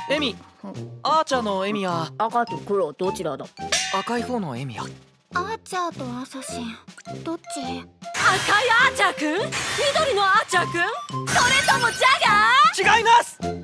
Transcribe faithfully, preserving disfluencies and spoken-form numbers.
エミ、アーチャーのエミや赤と黒どちらだ？ 赤い方のエミや。 アーチャーとアサシンどっち？ 赤いアーチャーくん、緑のアーチャーくん、それともジャガ